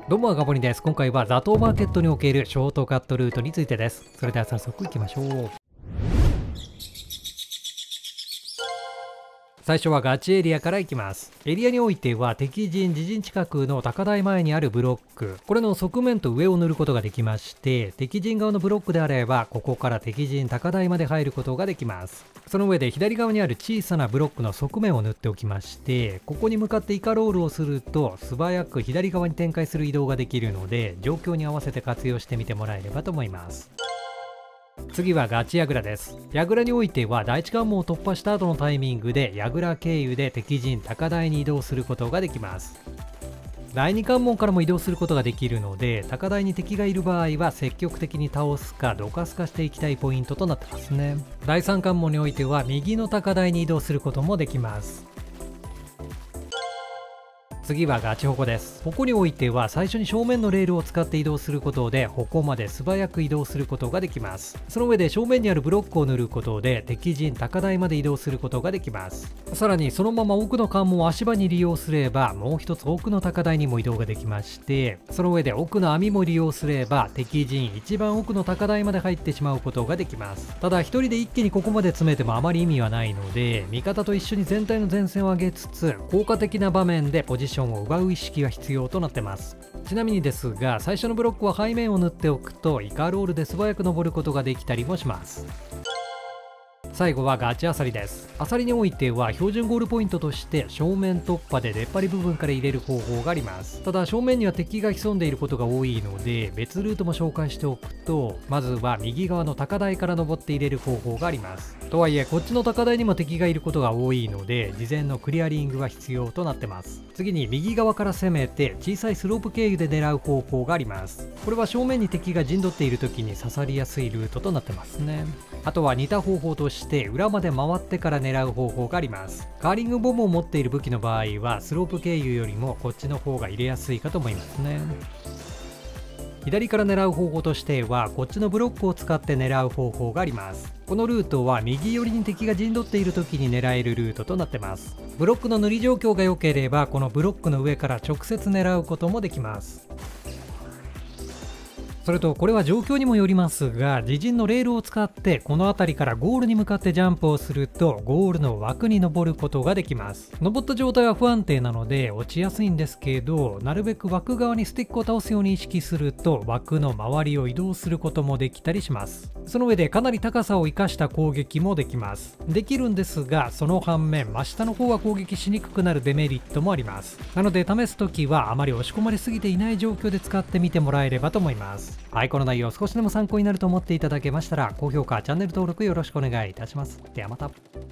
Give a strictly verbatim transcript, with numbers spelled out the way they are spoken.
どうも、ガボニです。今回はザトウマーケットにおけるショートカットルートについてです。それでは早速行きましょう。最初はガチエリアから行きます。エリアにおいては敵陣自陣近くの高台前にあるブロック、これの側面と上を塗ることができまして、敵陣側のブロックであればここから敵陣高台まで入ることができます。その上で左側にある小さなブロックの側面を塗っておきまして、ここに向かってイカロールをすると素早く左側に展開する移動ができるので、状況に合わせて活用してみてもらえればと思います。次はガチヤグラです。ヤグラにおいては第一関門を突破した後のタイミングでヤグラ経由で敵陣高台に移動することができます。第二関門からも移動することができるので、高台に敵がいる場合は積極的に倒すかどかすかしていきたいポイントとなってますね。第三関門においては右の高台に移動することもできます。次はガチホコです。ここにおいては最初に正面のレールを使って移動することで矛まで素早く移動することができます。その上で正面にあるブロックを塗ることで敵陣高台まで移動することができます。さらにそのまま奥の関門を足場に利用すればもう一つ奥の高台にも移動ができまして、その上で奥の網も利用すれば敵陣一番奥の高台まで入ってしまうことができます。ただ一人で一気にここまで詰めてもあまり意味はないので、味方と一緒に全体の前線を上げつつ効果的な場面でポジションを奪う意識が必要となってます。ちなみにですが、最初のブロックは背面を塗っておくとイカロールで素早く登ることができたりもします。最後はガチアサリです。アサリにおいては標準ゴールポイントとして正面突破で出っ張り部分から入れる方法があります。ただ正面には敵が潜んでいることが多いので別ルートも紹介しておくと、まずは右側の高台から登って入れる方法があります。とはいえこっちの高台にも敵がいることが多いので事前のクリアリングが必要となってます。次に右側から攻めて小さいスロープ経由で狙う方法があります。これは正面に敵が陣取っている時に刺さりやすいルートとなってますね。あとは似た方法として裏まで回ってから狙う方法があります。カーリングボムを持っている武器の場合はスロープ経由よりもこっちの方が入れやすいかと思いますね。左から狙う方法としてはこっちのブロックを使って狙う方法があります。このルートは右寄りに敵が陣取っている時に狙えるルートとなってます。ブロックの塗り状況が良ければこのブロックの上から直接狙うこともできます。それとこれは状況にもよりますが、自陣のレールを使ってこの辺りからゴールに向かってジャンプをするとゴールの枠に登ることができます。登った状態は不安定なので落ちやすいんですけど、なるべく枠側にスティックを倒すように意識すると枠の周りを移動することもできたりします。その上でかなり高さを生かした攻撃もできます。できるんですが、その反面真下の方は攻撃しにくくなるデメリットもあります。なので試す時はあまり押し込まれすぎていない状況で使ってみてもらえればと思います。はい、この内容少しでも参考になると思っていただけましたら高評価、チャンネル登録よろしくお願いいたします。ではまた。